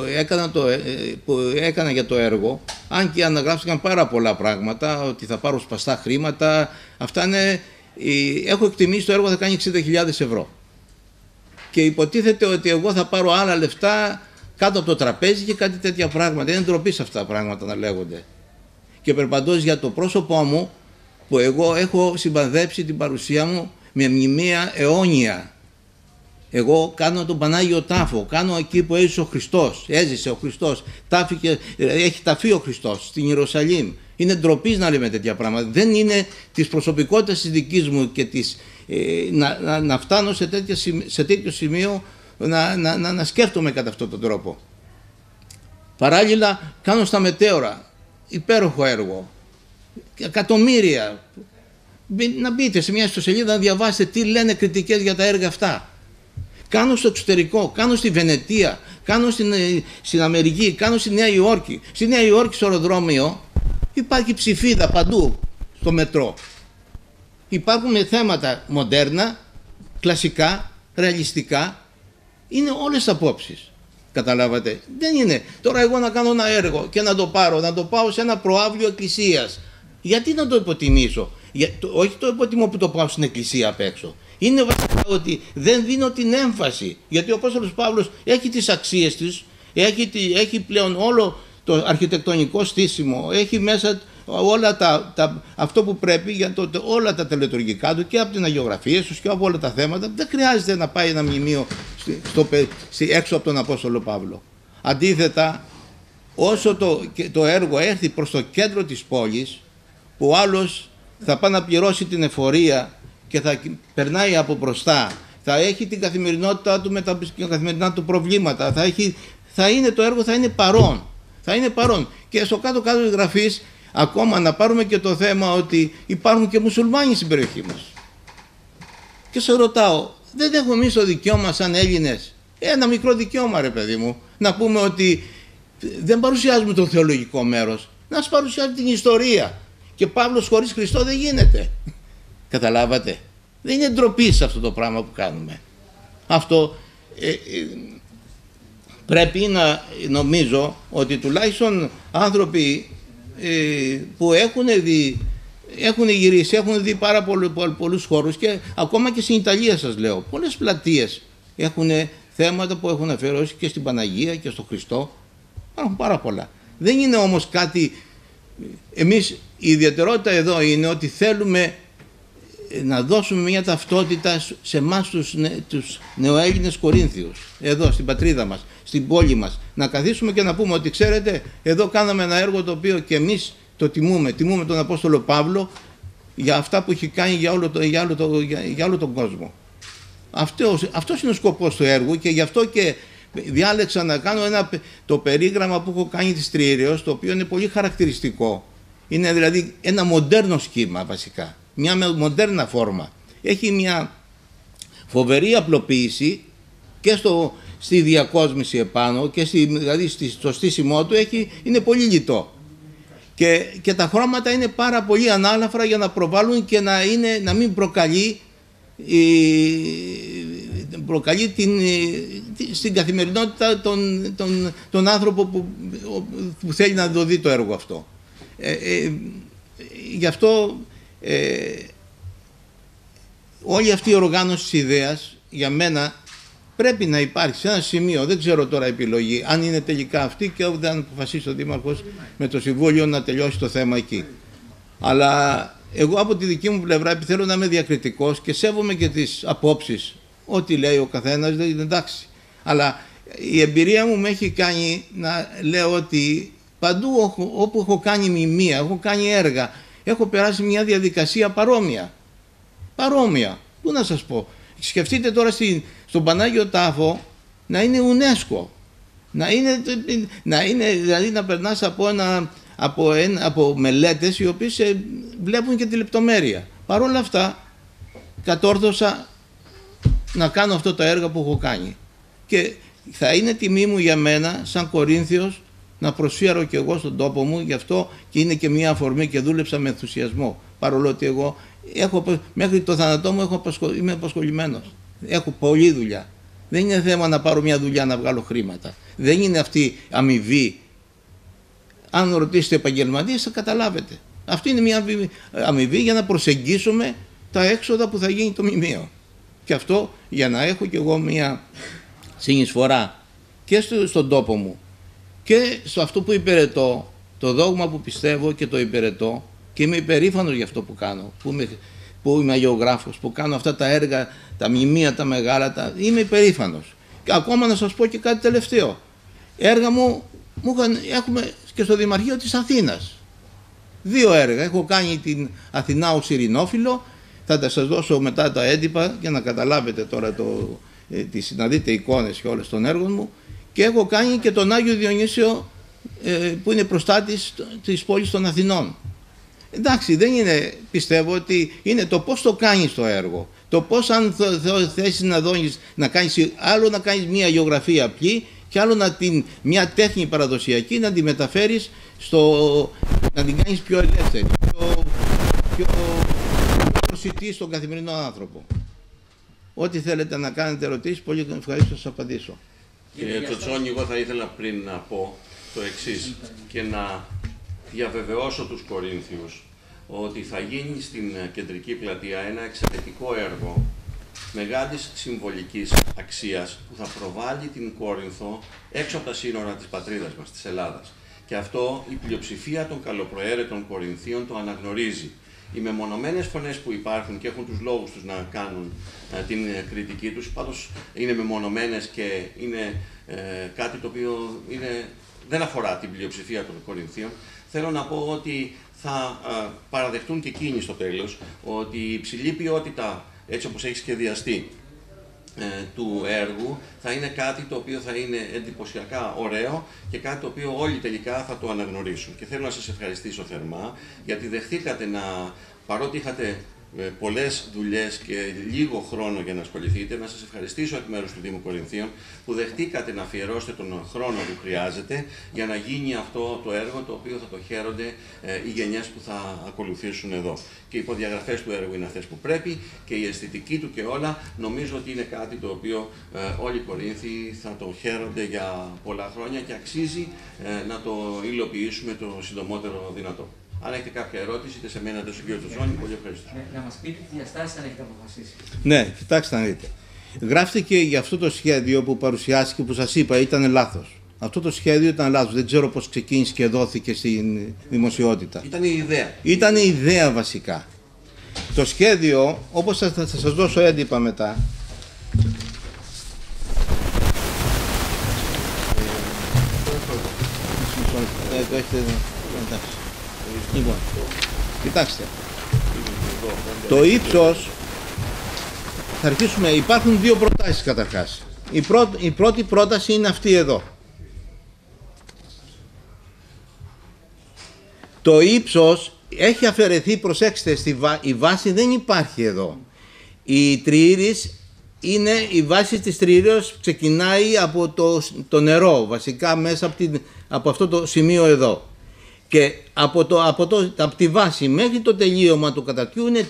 που έκανα για το έργο, αν και αναγράφηκαν πάρα πολλά πράγματα, ότι θα πάρω σπαστά χρήματα, αυτά είναι, έχω εκτιμήσει το έργο θα κάνει 60.000 ευρώ. Και υποτίθεται ότι εγώ θα πάρω άλλα λεφτά κάτω από το τραπέζι και κάτι τέτοια πράγματα. Είναι ντροπή σε αυτά τα πράγματα να λέγονται. Και περπατώντας για το πρόσωπό μου, που εγώ έχω συμπαδέψει την παρουσία μου με μνημεία αιώνια. Εγώ κάνω τον Πανάγιο Τάφο, κάνω εκεί που έζησε ο Χριστός. Έζησε ο Χριστός, έχει ταφεί ο Χριστός στην Ιερουσαλήμ. Είναι ντροπή να λέμε τέτοια πράγματα. Δεν είναι της προσωπικότητας της δικής μου και να φτάνω σε τέτοιο σημείο να σκέφτομαι κατά αυτόν τον τρόπο. Παράλληλα κάνω στα μετέωρα υπέροχο έργο, εκατομμύρια. Να μπείτε σε μια ιστοσελίδα να διαβάσετε τι λένε κριτικές για τα έργα αυτά. Κάνω στο εξωτερικό, κάνω στη Βενετία, κάνω στην Αμερική, κάνω στη Νέα Υόρκη. Στη Νέα Υόρκη στο αεροδρόμιο υπάρχει ψηφίδα παντού στο μετρό. Υπάρχουν θέματα μοντέρνα, κλασικά, ρεαλιστικά. Είναι όλες απόψεις. Καταλάβατε. Δεν είναι. Τώρα εγώ να κάνω ένα έργο και να το πάω σε ένα προάβλιο εκκλησίας. Γιατί να το υποτιμήσω. Όχι το υποτιμώ που το πάω στην εκκλησία απ' έξω. Είναι βασικά ότι δεν δίνω την έμφαση. Γιατί ο Απόστολος Παύλος έχει τις αξίες της, έχει πλέον όλο το αρχιτεκτονικό στήσιμο, έχει μέσα όλα αυτό που πρέπει για όλα τα τελετουργικά του και από την αγιογραφία τους και από όλα τα θέματα. Δεν χρειάζεται να πάει ένα μνημείο έξω από τον Απόστολο Παύλο. Αντίθετα, όσο το έργο έρθει προς το κέντρο της πόλης, που ο άλλος θα πάει να πληρώσει την εφορία και θα περνάει από μπροστά, θα έχει την καθημερινότητά του με τα καθημερινά του προβλήματα, το έργο θα είναι παρόν. Θα είναι παρόν. Και στο κάτω-κάτω της γραφής, ακόμα να πάρουμε και το θέμα ότι υπάρχουν και μουσουλμάνοι στην περιοχή μας. Και σε ρωτάω, δεν έχουμε εμείς το δικαίωμα σαν Έλληνες, ένα μικρό δικαίωμα ρε παιδί μου, να πούμε ότι δεν παρουσιάζουμε το θεολογικό μέρος, να σας παρουσιάζουμε την ιστορία. Και Παύλος χωρίς Χριστό δεν γίνεται. Καταλάβατε. Δεν είναι ντροπή σε αυτό το πράγμα που κάνουμε. Αυτό πρέπει να νομίζω ότι τουλάχιστον άνθρωποι που έχουν γυρίσει, έχουν δει πάρα πολλούς χώρους, και ακόμα και στην Ιταλία σας λέω, πολλές πλατείες έχουν θέματα που έχουν αφιερώσει και στην Παναγία και στον Χριστό. Υπάρχουν πάρα πολλά. Δεν είναι όμως κάτι... Εμείς η ιδιαιτερότητα εδώ είναι ότι θέλουμε να δώσουμε μια ταυτότητα σε εμάς τους νεοέλληνες Κορίνθιους, εδώ στην πατρίδα μας, στην πόλη μας, να καθίσουμε και να πούμε ότι ξέρετε, εδώ κάναμε ένα έργο το οποίο και εμείς το τιμούμε τον Απόστολο Παύλο για αυτά που έχει κάνει για όλο τον κόσμο. Αυτός είναι ο σκοπός του έργου, και γι' αυτό και διάλεξα να κάνω το περίγραμμα που έχω κάνει της Τριήρεως, το οποίο είναι πολύ χαρακτηριστικό. Είναι δηλαδή ένα μοντέρνο σχήμα βασικά, μια μοντέρνα φόρμα. Έχει μια φοβερή απλοποίηση και στη διακόσμηση επάνω και δηλαδή στο στήσιμό του είναι πολύ λιτό. Και τα χρώματα είναι πάρα πολύ ανάλαφρα για να προβάλλουν και να μην προκαλεί στην καθημερινότητα τον άνθρωπο που θέλει να το δει το έργο αυτό. Γι' αυτό όλη αυτή η οργάνωση της ιδέας για μένα πρέπει να υπάρχει σε ένα σημείο, δεν ξέρω τώρα επιλογή, αν είναι τελικά αυτή και δεν αποφασίσει ο Δήμαρχος με το Συμβούλιο να τελειώσει το θέμα εκεί. Αλλά εγώ από τη δική μου πλευρά, επειδή θέλω να είμαι διακριτικός και σέβομαι και τις απόψεις, ό,τι λέει ο καθένας δεν είναι εντάξει. Αλλά η εμπειρία μου με έχει κάνει να λέω ότι παντού όπου έχω κάνει μιμία, έχω κάνει έργα, έχω περάσει μια διαδικασία παρόμοια. Παρόμοια. Πού να σας πω. Σκεφτείτε τώρα στον Πανάγιο Τάφο να είναι UNESCO. Να είναι δηλαδή να περνάς από μελέτες οι οποίες βλέπουν και τη λεπτομέρεια. Παρ' όλα αυτά κατόρθωσα να κάνω αυτό τα έργα που έχω κάνει. Και θα είναι τιμή μου για μένα σαν Κορίνθιος να προσφέρω και εγώ στον τόπο μου, γι' αυτό και είναι και μια αφορμή και δούλεψα με ενθουσιασμό. Παρόλο ότι εγώ μέχρι το θάνατό μου είμαι απασχολημένος. Έχω πολλή δουλειά. Δεν είναι θέμα να πάρω μια δουλειά να βγάλω χρήματα. Δεν είναι αυτή αμοιβή. Αν ρωτήσετε επαγγελματίες θα καταλάβετε. Αυτή είναι μια αμοιβή για να προσεγγίσουμε τα έξοδα που θα γίνει το μνημείο. Και αυτό για να έχω κι εγώ μια συνεισφορά και στον τόπο μου και στο αυτό που υπηρετώ, το δόγμα που πιστεύω και το υπηρετώ, και είμαι υπερήφανος για αυτό που κάνω, που είμαι αγεωγράφος, που κάνω αυτά τα έργα, τα μνημεία, τα μεγάλα, είμαι υπερήφανος. Και ακόμα να σας πω και κάτι τελευταίο. Έργα έχουμε και στο Δημαρχείο της Αθήνας. 2 έργα. Έχω κάνει την Αθηνά ως ειρηνόφυλλο, θα τα σας δώσω μετά τα έντυπα για να καταλάβετε τώρα να δείτε εικόνες και όλες των έργων μου, και έχω κάνει και τον Άγιο Διονύσιο που είναι προστάτης της πόλης των Αθηνών. Εντάξει, δεν είναι, πιστεύω ότι είναι το πώς το κάνεις το έργο, το πώς αν θέσεις να κάνεις άλλο να κάνεις μια γεωγραφία απλή και άλλο μια τέχνη παραδοσιακή να τη μεταφέρεις να την κάνεις πιο ελεύθερη, πιο προσιτή στον καθημερινό άνθρωπο. Ό,τι θέλετε να κάνετε ερωτήσεις, πολύ ευχαριστώ να σας απαντήσω. Κύριε Τσοτσόνη, εγώ θα ήθελα πριν να πω το εξής και να διαβεβαιώσω τους Κορίνθιους ότι θα γίνει στην κεντρική πλατεία ένα εξαιρετικό έργο μεγάλης συμβολικής αξίας που θα προβάλλει την Κόρινθο έξω από τα σύνορα της πατρίδας μας, της Ελλάδας. Και αυτό η πλειοψηφία των καλοπροαίρετων Κορινθίων το αναγνωρίζει. Οι μεμονωμένες φωνές που υπάρχουν και έχουν τους λόγους τους να κάνουν την κριτική τους, πάντως είναι μεμονωμένες και είναι κάτι το οποίο δεν αφορά την πλειοψηφία των Κορινθίων. Θέλω να πω ότι θα παραδεχτούν και εκείνοι στο τέλος ότι η υψηλή ποιότητα, έτσι όπως έχει σχεδιαστεί, του έργου θα είναι κάτι το οποίο θα είναι εντυπωσιακά ωραίο και κάτι το οποίο όλοι τελικά θα το αναγνωρίσουν. Και θέλω να σας ευχαριστήσω θερμά γιατί δεχτήκατε παρότι είχατε πολλές δουλειές και λίγο χρόνο για να ασχοληθείτε. Να σας ευχαριστήσω εκ μέρους του Δήμου Κορινθίων που δεχτήκατε να αφιερώσετε τον χρόνο που χρειάζεται για να γίνει αυτό το έργο το οποίο θα το χαίρονται οι γενιές που θα ακολουθήσουν εδώ. Και οι υποδιαγραφές του έργου είναι αυτές που πρέπει και η αισθητική του και όλα νομίζω ότι είναι κάτι το οποίο όλοι οι Κορίνθιοι θα το χαίρονται για πολλά χρόνια και αξίζει να το υλοποιήσουμε το συντομότερο δυνατό. Αν έχετε κάποια ερώτηση, είτε σε μένα είτε στον κύριο Τζοζόνη, πολύ ευχαριστώ. Να μας πείτε τι διαστάσεις αν έχετε αποφασίσει. Ναι, κοιτάξτε να δείτε. Γράφτηκε για αυτό το σχέδιο που παρουσιάστηκε, που σας είπα, ήταν λάθος. Αυτό το σχέδιο ήταν λάθος. Δεν ξέρω πώς ξεκίνησε και δόθηκε στην δημοσιότητα. Ήταν η ιδέα. Ήταν η ιδέα βασικά. Το σχέδιο, όπως θα σας δώσω έντυπα μετά, το έχετε εδώ. Λοιπόν, κοιτάξτε. Το ύψος, θα αρχίσουμε, υπάρχουν δύο προτάσεις καταρχάς. Η πρώτη πρόταση είναι αυτή εδώ. Το ύψος έχει αφαιρεθεί, προσέξτε, η βάση δεν υπάρχει εδώ. Η τριήρης είναι, η βάση της τριήρης ξεκινάει από το νερό, βασικά μέσα από αυτό το σημείο εδώ. Και από τη βάση μέχρι το τελείωμα του καταρτιού είναι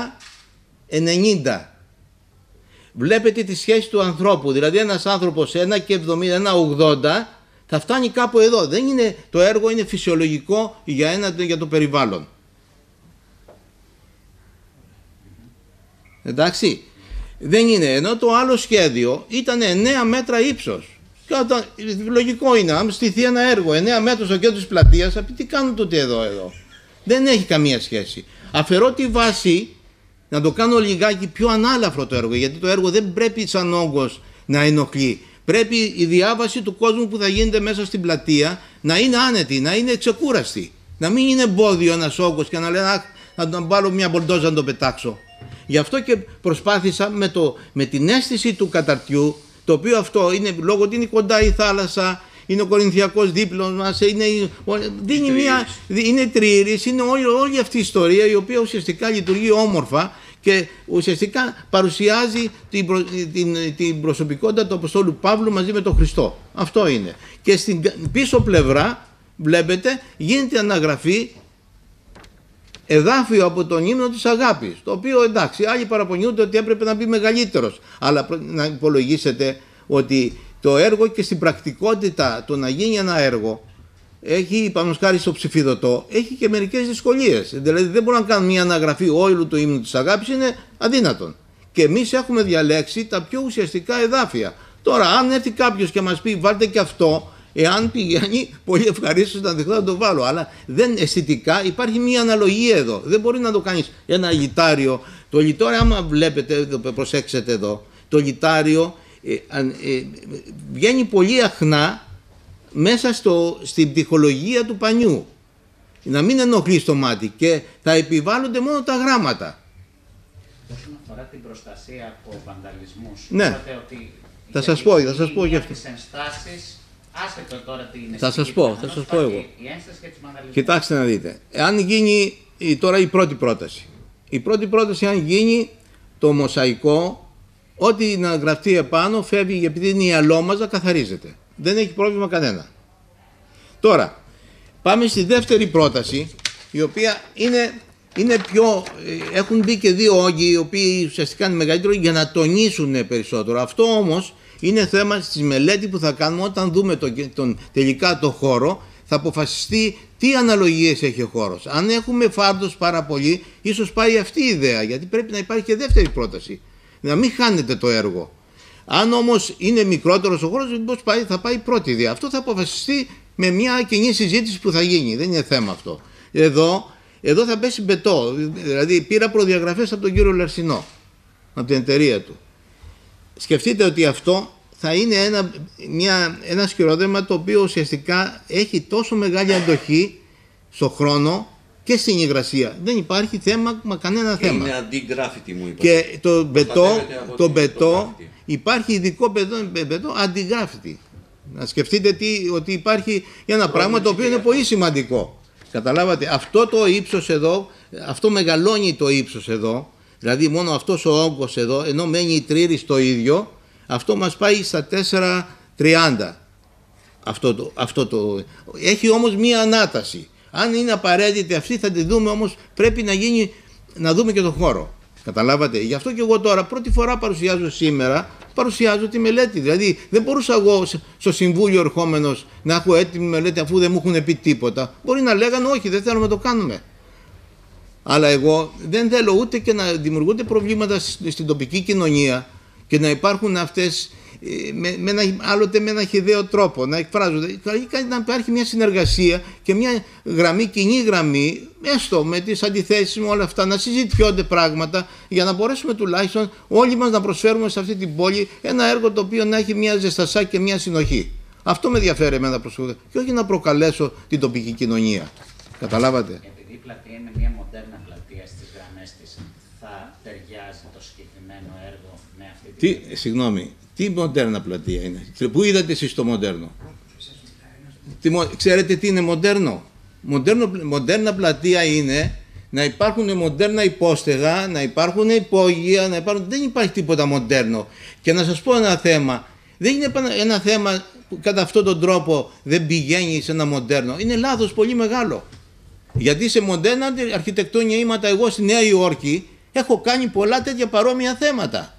3,90. Βλέπετε τη σχέση του ανθρώπου, δηλαδή ένας άνθρωπος 1,70, 1,80 θα φτάνει κάπου εδώ. Δεν είναι, το έργο είναι φυσιολογικό για το περιβάλλον. Εντάξει, δεν είναι. Ενώ το άλλο σχέδιο ήταν 9 μέτρα ύψος. Λογικό είναι, αν στηθεί ένα έργο 9 μέτρα στο κέντρο της πλατείας, θα πει τι κάνουν τότε εδώ. Δεν έχει καμία σχέση. Αφαιρώ τη βάση, να το κάνω λιγάκι πιο ανάλαφρο το έργο, γιατί το έργο δεν πρέπει σαν όγκος να ενοχλεί. Πρέπει η διάβαση του κόσμου που θα γίνεται μέσα στην πλατεία να είναι άνετη, να είναι ξεκούραστη. Να μην είναι εμπόδιο ένας όγκος και να λένε αχ, να τον πάρω μια μπολντόζα να τον πετάξω. Γι' αυτό και προσπάθησα με την αίσθηση του καταρτιού, το οποίο αυτό είναι λόγω ότι είναι κοντά η θάλασσα, είναι ο Κορινθιακός δίπλος μας, είναι τριήρης, είναι όλη αυτή η ιστορία η οποία ουσιαστικά λειτουργεί όμορφα και ουσιαστικά παρουσιάζει την προσωπικότητα του Αποστόλου Παύλου μαζί με τον Χριστό. Αυτό είναι. Και στην πίσω πλευρά βλέπετε γίνεται αναγραφή εδάφιο από τον ύμνο της αγάπης, το οποίο εντάξει άλλοι παραπονιούνται ότι έπρεπε να μπει μεγαλύτερος, αλλά να υπολογίσετε ότι το έργο και στην πρακτικότητα το να γίνει ένα έργο έχει, πάνω χάρη στο ψηφιδωτό, έχει και μερικές δυσκολίες. Δηλαδή δεν μπορούμε να κάνουμε μια αναγραφή όλου του ύμνου της αγάπης, είναι αδύνατον. Και εμείς έχουμε διαλέξει τα πιο ουσιαστικά εδάφια. Τώρα αν έρθει κάποιος και μας πει βάλτε και αυτό, εάν πηγαίνει, πολύ ευχαρίστως να δεχτώ να το βάλω. Αλλά αισθητικά υπάρχει μια αναλογία εδώ. Δεν μπορεί να το κάνεις ένα λιτάριο. Το λιτάριο, άμα βλέπετε, προσέξετε εδώ, το λιτάριο βγαίνει πολύ αχνά μέσα στην ψυχολογία του πανιού. Να μην ενοχλεί στο μάτι και θα επιβάλλονται μόνο τα γράμματα. Όσον αφορά την προστασία από βανταλισμούς, ναι. Ότι θα σας πω γι' αυτό. Άσχετο τώρα τι είναι. Θα σας πω εγώ. Η ένσταση και τις βανταλισμούς. Κοιτάξτε να δείτε. Αν γίνει τώρα η πρώτη πρόταση. Η πρώτη πρόταση αν γίνει το μοσαϊκό, ό,τι να γραφτεί επάνω φεύγει επειδή είναι η αλόμαζα, καθαρίζεται. Δεν έχει πρόβλημα κανένα. Τώρα, πάμε στη δεύτερη πρόταση, η οποία είναι πιο... Έχουν μπει και δύο όγκοι, οι οποίοι ουσιαστικά είναι μεγαλύτεροι για να τονίσουν περισσότερο. Αυτό όμως είναι θέμα στη μελέτη που θα κάνουμε όταν δούμε τελικά το χώρο, θα αποφασιστεί τι αναλογίες έχει ο χώρος. Αν έχουμε φάρδος πάρα πολύ, ίσως πάει αυτή η ιδέα, γιατί πρέπει να υπάρχει και δεύτερη πρόταση. Να μην χάνετε το έργο. Αν όμως είναι μικρότερος ο χώρος, θα πάει η πρώτη ιδέα. Αυτό θα αποφασιστεί με μια κοινή συζήτηση που θα γίνει. Δεν είναι θέμα αυτό. Εδώ θα πέσει μπετό. Δηλαδή πήρα προδιαγραφές από τον κύριο Λαρσινό, από την εταιρεία του. Σκεφτείτε ότι αυτό θα είναι ένα σκυρόδεμα το οποίο ουσιαστικά έχει τόσο μεγάλη αντοχή στο χρόνο και στην υγρασία. Δεν υπάρχει θέμα, κανένα θέμα. Είναι αντιγράφητη μου είπατε. Και το μπετό υπάρχει ειδικό μπετό αντιγράφητη. Να σκεφτείτε ότι υπάρχει ένα πράγμα το οποίο είναι πολύ σημαντικό. Καταλάβατε, αυτό το ύψος εδώ, αυτό μεγαλώνει το ύψος εδώ, δηλαδή μόνο αυτός ο όγκος εδώ, ενώ μένει η τρίρη στο ίδιο, αυτό μας πάει στα 4,30. Έχει όμως μία ανάταση. Αν είναι απαραίτητη αυτή θα τη δούμε, όμως πρέπει να δούμε και τον χώρο. Καταλάβατε, γι' αυτό και εγώ τώρα πρώτη φορά παρουσιάζω τη μελέτη. Δηλαδή δεν μπορούσα εγώ στο Συμβούλιο ερχόμενος να έχω έτοιμη μελέτη αφού δεν μου έχουν πει τίποτα. Μπορεί να λέγανε όχι, δεν θέλουμε να το κάνουμε. Αλλά εγώ δεν θέλω ούτε και να δημιουργούνται προβλήματα στην τοπική κοινωνία και να υπάρχουν αυτές άλλοτε με ένα χυδαίο τρόπο να εκφράζονται. Να υπάρχει μια συνεργασία και μια κοινή γραμμή, έστω με τις αντιθέσεις με όλα αυτά, να συζητιώνται πράγματα για να μπορέσουμε τουλάχιστον όλοι μας να προσφέρουμε σε αυτή την πόλη ένα έργο το οποίο να έχει μια ζεστασιά και μια συνοχή. Αυτό με ενδιαφέρει εμένα προσωπικά και όχι να προκαλέσω την τοπική κοινωνία. Καταλάβατε. Επειδή η πλατεία είναι μια μοντέρνα πλατεία στις γραμμές της, θα ταιριάζει το συγκεκριμένο έργο με αυτή την Συγγνώμη. Τι μοντέρνα πλατεία είναι? Πού είδατε εσείς το μοντέρνο? Ξέρετε τι είναι μοντέρνο? Μοντέρνα πλατεία είναι να υπάρχουν μοντέρνα υπόστεγα, να υπάρχουν υπόγεια, δεν υπάρχει τίποτα μοντέρνο. Και να σας πω ένα θέμα, δεν είναι ένα θέμα που κατά αυτόν τον τρόπο δεν πηγαίνει σε ένα μοντέρνο. Είναι λάθος πολύ μεγάλο. Γιατί σε μοντέρνα αρχιτεκτονιαίματα εγώ στη Νέα Υόρκη έχω κάνει πολλά τέτοια παρόμοια θέματα.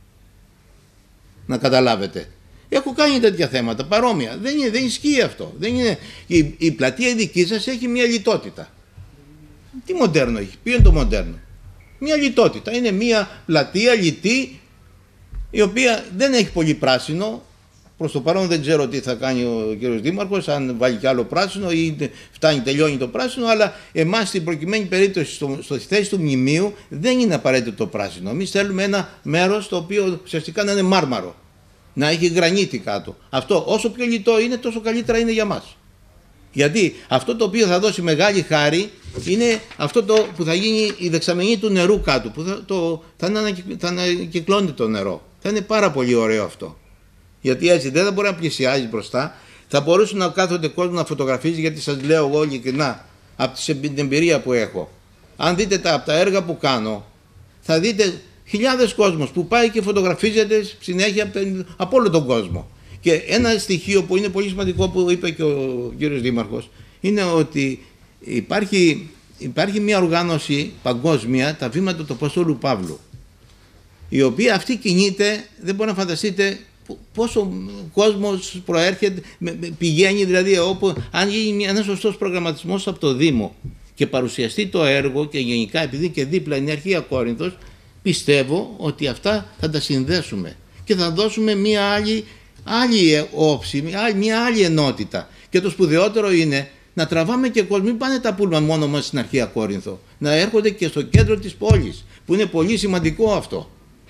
Να καταλάβετε. Έχω κάνει τέτοια θέματα παρόμοια. Δεν ισχύει αυτό. Η πλατεία η δική σας έχει μια λιτότητα. Τι μοντέρνο έχει? Ποιο είναι το μοντέρνο? Μια λιτότητα. Είναι μια πλατεία λιτή η οποία δεν έχει πολύ πράσινο. Προς το παρόν δεν ξέρω τι θα κάνει ο κύριος Δήμαρχος, αν βάλει κι άλλο πράσινο ή τελειώνει το πράσινο, αλλά εμάς στην προκειμένη περίπτωση στη θέση του μνημείου δεν είναι απαραίτητο το πράσινο. Εμείς θέλουμε ένα μέρος το οποίο ουσιαστικά να είναι μάρμαρο, να έχει γρανίτη κάτω. Αυτό όσο πιο λιτό είναι τόσο καλύτερα είναι για μας. Γιατί αυτό το οποίο θα δώσει μεγάλη χάρη είναι αυτό που θα γίνει η δεξαμενή του νερού κάτω, που θα ανακυκλώνει το νερό. Θα είναι πάρα πολύ ωραίο αυτό. Γιατί έτσι δεν θα μπορεί να πλησιάζει μπροστά, θα μπορούσε να κάθονται κόσμο να φωτογραφίζει, γιατί σας λέω εγώ ειλικρινά από την εμπειρία που έχω. Αν δείτε από τα έργα που κάνω, θα δείτε χιλιάδες κόσμος που πάει και φωτογραφίζεται συνέχεια από όλο τον κόσμο. Και ένα στοιχείο που είναι πολύ σημαντικό που είπε και ο κύριος Δήμαρχος είναι ότι υπάρχει μια οργάνωση παγκόσμια, τα βήματα του Αποστόλου Παύλου, η οποία αυτή κινείται, δεν μπορεί να φανταστείτε πόσο κόσμος προέρχεται, πηγαίνει, δηλαδή αν γίνει ένας σωστός προγραμματισμός από το Δήμο και παρουσιαστεί το έργο και γενικά επειδή και δίπλα είναι η Αρχαία Κόρινθος, πιστεύω ότι αυτά θα τα συνδέσουμε και θα δώσουμε μια άλλη όψη, μια άλλη ενότητα. Και το σπουδαιότερο είναι να τραβάμε και κόσμο, μην πάνε τα πούλμα μόνο μας στην Αρχαία Κόρινθο, να έρχονται και στο κέντρο της πόλης, που είναι πολύ σημαντικό αυτό.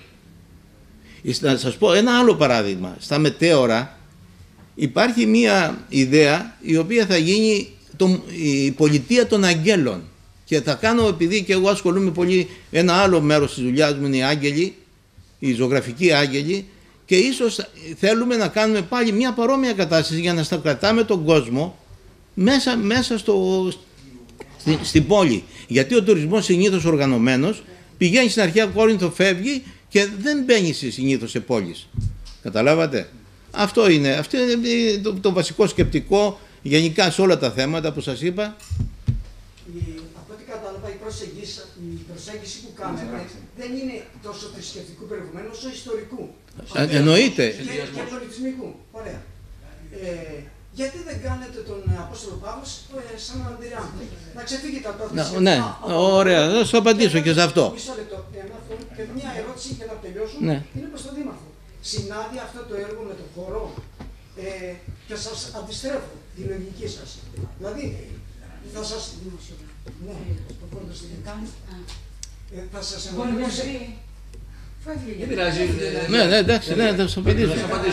Να σας πω ένα άλλο παράδειγμα. Στα Μετέωρα υπάρχει μια ιδέα η οποία θα γίνει η πολιτεία των αγγέλων. Και θα κάνω, επειδή και εγώ ασχολούμαι πολύ, ένα άλλο μέρος της δουλειάς μου είναι οι άγγελοι, οι ζωγραφικοί άγγελοι, και ίσως θέλουμε να κάνουμε πάλι μια παρόμοια κατάσταση για να κρατάμε τον κόσμο μέσα στην πόλη. Γιατί ο τουρισμός συνήθως οργανωμένος πηγαίνει στην Αρχαία Κόρινθο, φεύγει και δεν μπαίνει συνήθως σε πόλεις. Καταλάβατε. Αυτό είναι το βασικό σκεπτικό γενικά σε όλα τα θέματα που σας είπα. Από ό,τι κατάλαβα η προσέγγιση που κάνετε δεν είναι τόσο θρησκευτικού περιεχομένου όσο ιστορικού. Εννοείται. Και πολιτισμικού. Ωραία. Γιατί δεν κάνετε τον Απόστολο Παύλο σαν αντιρράμφη? Να ξεφύγετε από το Ναι, ωραία, θα σου απαντήσω και σε αυτό. Μισό λεπτό. Και μια ερώτηση για να τελειώσω είναι προς τον Δήμαρχο. Συνάδει αυτό το έργο με τον χώρο? Και σας αντιστρέφω τη λογική σας. Δηλαδή, θα σας... Ναι, θα σας ενδιαφέρει. Δεν πειράζει. Ναι, εντάξει, θα σας απαντήσω.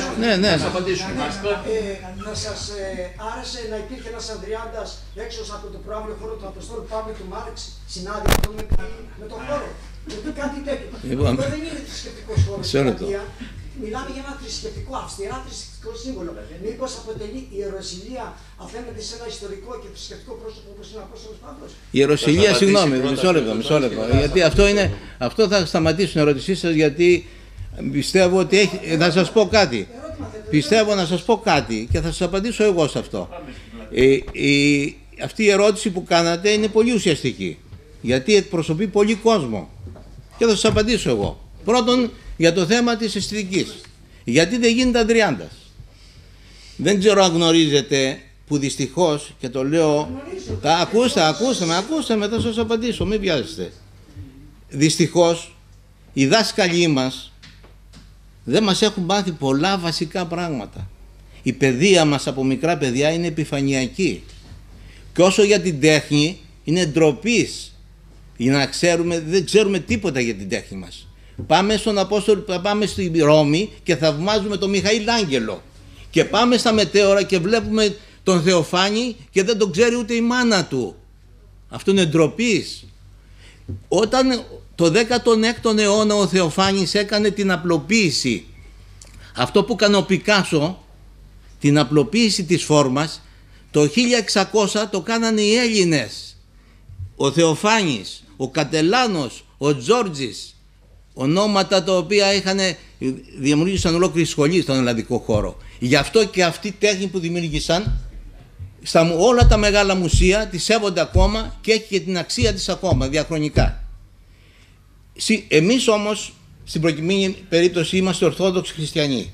Θα σας άρεσε να υπήρχε ένας Ανδριάντας έξω από το προαύριο χώρο του Αποστόλου Παύλου του Μάρξ, συνάδει αυτό με τον χώρο? Γιατί κάτι τέτοιο. Αυτό δεν είναι θρησκευτικός χώρος. μιλάμε για ένα θρησκευτικό, αυστηρά θρησκευτικό σύμβολο. Μήπως αποτελεί η ιεροσυλία απέναντι σε ένα ιστορικό και θρησκευτικό πρόσωπο όπως είναι ο Απόστολος Παύλος? Η ιεροσυλία, συγγνώμη, μισό λεπτό. Γιατί αυτό θα σταματήσω την ερώτησή σας, γιατί πιστεύω ότι έχει. Να σας πω κάτι. Πιστεύω να σας πω κάτι και θα σας απαντήσω εγώ σε αυτό. Αυτή η ερώτηση που κάνατε είναι πολύ ουσιαστική, γιατί εκπροσωπεί πολύ κόσμο. Και θα σας απαντήσω εγώ. Πρώτον, για το θέμα της αισθητικής. Γιατί δεν γίνεται Ανδριάντας? Δεν ξέρω αν γνωρίζετε, που δυστυχώς, και το λέω, ακούστε με, θα σας απαντήσω, μην βιάζεστε. Δυστυχώς, οι δάσκαλοι μας δεν μας έχουν μάθει πολλά βασικά πράγματα. Η παιδεία μας από μικρά παιδιά είναι επιφανειακή. Και όσο για την τέχνη, είναι ντροπής για να ξέρουμε, δεν ξέρουμε τίποτα για την τέχνη μας. Πάμε στον Απόστολο, πάμε στη Ρώμη και θαυμάζουμε τον Μιχαήλ Άγγελο. Και πάμε στα μετέωρα και βλέπουμε τον Θεοφάνη και δεν τον ξέρει ούτε η μάνα του. Αυτό είναι ντροπής. Όταν το 16ο αιώνα ο Θεοφάνης έκανε την απλοποίηση, αυτό που έκανε ο Πικάσο, την απλοποίηση της φόρμας, το 1600 το κάνανε οι Έλληνες. Ο Θεοφάνης, ο Κατελάνος, ο Τζόρτζης, ονόματα τα οποία δημιούργησαν ολόκληρη σχολή στον ελλαδικό χώρο. Γι' αυτό και αυτή η τέχνη που δημιούργησαν, όλα τα μεγάλα μουσεία τη σέβονται ακόμα και έχει και την αξία της ακόμα διαχρονικά. Εμείς όμως στην προκειμένη περίπτωση είμαστε Ορθόδοξοι Χριστιανοί.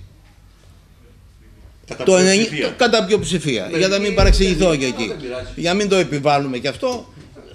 Κατά πλειοψηφία. Για να μην παραξηγηθώ και εκεί. Για να μην το επιβάλλουμε και αυτό.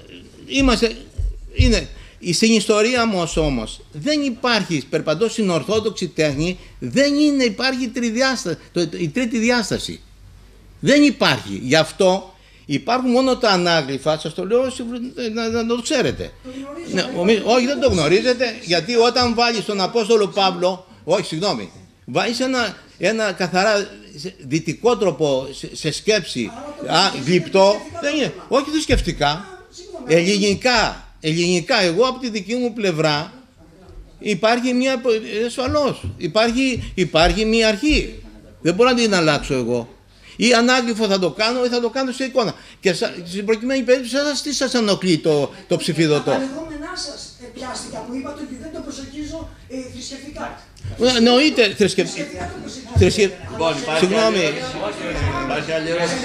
Στην ιστορία μας όμως δεν υπάρχει, περπατώ στην Ορθόδοξη τέχνη, υπάρχει η τρίτη διάσταση. Δεν υπάρχει. Γι' αυτό υπάρχουν μόνο τα ανάγλυφα, σας το λέω να το ξέρετε. Όχι, δεν το γνωρίζετε, γιατί όταν βάλεις τον Απόστολο Παύλο, βάλεις ένα καθαρά δυτικό τρόπο σε σκέψη, γλυπτό, όχι θρησκευτικά, ελληνικά, εγώ από τη δική μου πλευρά υπάρχει μια, ασφαλώς, υπάρχει μια αρχή. Δεν μπορώ να την αλλάξω εγώ. Ή ανάγλυφο θα το κάνω ή θα το κάνω σε εικόνα. Και στην προκειμένη περίπτωση τι σας ενοχλεί το ψηφιδωτό? Τα λεγόμενά σας πιάστηκα που είπατε ότι δεν το προσεγγίζω θρησκευτικά. Εννοείται θρησκευτικά. Συγγνώμη. Υπάρχει άλλη ερώτηση?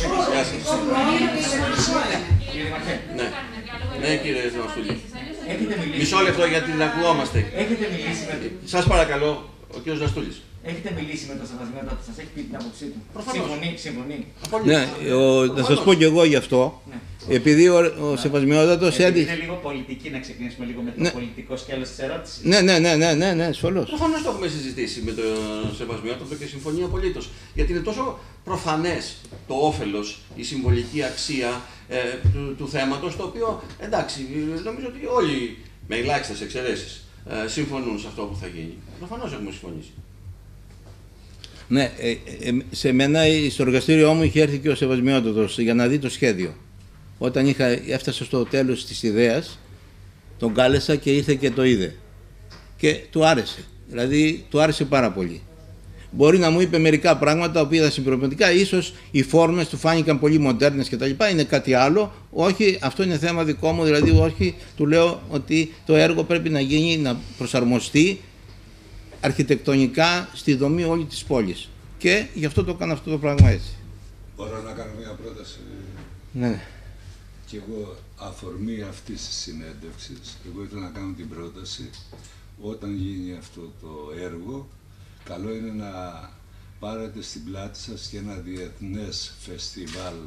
Ναι, κύριε Ναυστούλη. Μισό λεπτό γιατί να ακουγόμαστε. Σας παρακαλώ, ο κύριος Ναυστούλης. Έχετε μιλήσει με τον Σεβασμιότατο, σας έχει πει την άποψή του? Συμφωνεί. Ναι, να σας πω και εγώ γι' αυτό. Επειδή ο Σεβασμιότατος είναι λίγο πολιτική, να ξεκινήσουμε λίγο με το πολιτικό σκέλος της ερώτησης. Ναι, ασφαλώς. Προφανώς το έχουμε συζητήσει με τον Σεβασμιότατο και συμφωνεί απολύτως. Γιατί είναι τόσο προφανές το όφελος, η συμβολική αξία του θέματος, το οποίο εντάξει, νομίζω ότι όλοι με ελάχιστες εξαιρέσεις συμφωνούν σε αυτό που θα γίνει. Προφανώς έχουμε συμφωνήσει. Ναι, σε μένα στο εργαστήριό μου είχε έρθει και ο Σεβασμιότατος για να δει το σχέδιο. Όταν έφτασα στο τέλος της ιδέας, τον κάλεσα και ήρθε και το είδε. Και του άρεσε. Δηλαδή, του άρεσε πάρα πολύ. Μπορεί να μου είπε μερικά πράγματα, τα οποία συμπληρωματικά, ίσως οι φόρμες του φάνηκαν πολύ μοντέρνες κτλ. Είναι κάτι άλλο. Όχι, αυτό είναι θέμα δικό μου. Δηλαδή, όχι, του λέω ότι το έργο πρέπει να γίνει, να προσαρμοστεί αρχιτεκτονικά στη δομή όλη της πόλης. Και γι' αυτό το έκανα αυτό το πράγμα έτσι. Μπορώ να κάνω μια πρόταση? Ναι. Και εγώ αφορμή αυτής της συνέντευξης, εγώ ήθελα να κάνω την πρόταση, όταν γίνει αυτό το έργο, καλό είναι να πάρετε στην πλάτη σας και ένα διεθνές φεστιβάλ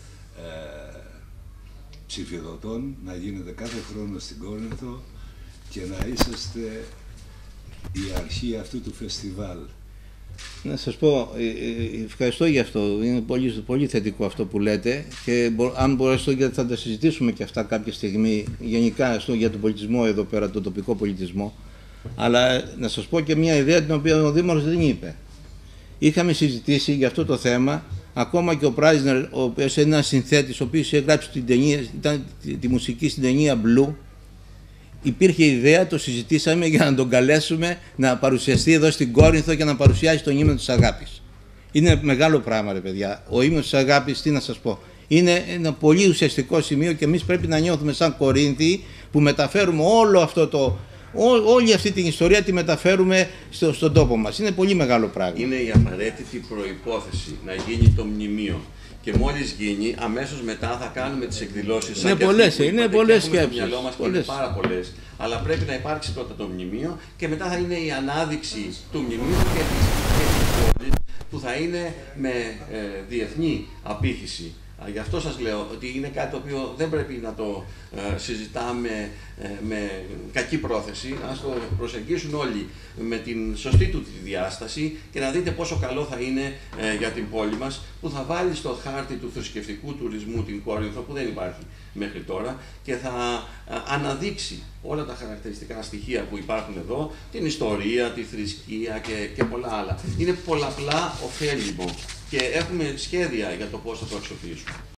ψηφιδωτών, να γίνεται κάθε χρόνο στην Κόρινθο και να είσαστε η αρχή αυτού του φεστιβάλ. Να σας πω, ευχαριστώ για αυτό. Είναι πολύ θετικό αυτό που λέτε και αν μπορέσω, γιατί θα τα συζητήσουμε και αυτά κάποια στιγμή γενικά για τον πολιτισμό εδώ πέρα, τον τοπικό πολιτισμό. Αλλά να σας πω και μια ιδέα την οποία ο Δήμαρχος δεν είπε. Είχαμε συζητήσει για αυτό το θέμα, ακόμα και ο Πράιζνερ, ο οποίος είναι ένας συνθέτης, ο οποίος είχε γράψει τη μουσική στην ταινία Blue, υπήρχε ιδέα, το συζητήσαμε για να τον καλέσουμε να παρουσιαστεί εδώ στην Κόρινθο και να παρουσιάσει τον ύμνο της αγάπης. Είναι μεγάλο πράγμα, ρε παιδιά. Ο ύμνος της αγάπης, τι να σας πω, είναι ένα πολύ ουσιαστικό σημείο και εμείς πρέπει να νιώθουμε σαν Κορίνθιοι που μεταφέρουμε όλο αυτό όλη αυτή την ιστορία τη μεταφέρουμε στον τόπο μας. Είναι πολύ μεγάλο πράγμα. Είναι η απαραίτητη προϋπόθεση να γίνει το μνημείο. Και μόλις γίνει, αμέσως μετά θα κάνουμε τις εκδηλώσεις. Είναι πολλές σκέψεις. Στο μυαλό μας είναι πάρα πολλές. Αλλά πρέπει να υπάρξει πρώτα το μνημείο και μετά θα είναι η ανάδειξη του μνημείου και της πόλης που θα είναι με διεθνή απήχηση. Γι' αυτό σας λέω ότι είναι κάτι το οποίο δεν πρέπει να το συζητάμε με κακή πρόθεση. Ας το προσεγγίσουν όλοι με την σωστή του τη διάσταση και να δείτε πόσο καλό θα είναι για την πόλη μας, που θα βάλει στο χάρτη του θρησκευτικού τουρισμού την Κόρινθο, που δεν υπάρχει μέχρι τώρα, και θα αναδείξει όλα τα χαρακτηριστικά στοιχεία που υπάρχουν εδώ, την ιστορία, τη θρησκεία και πολλά άλλα. Είναι πολλαπλά ωφέλιμο και έχουμε σχέδια για το πώς θα το αξιοποιήσουμε.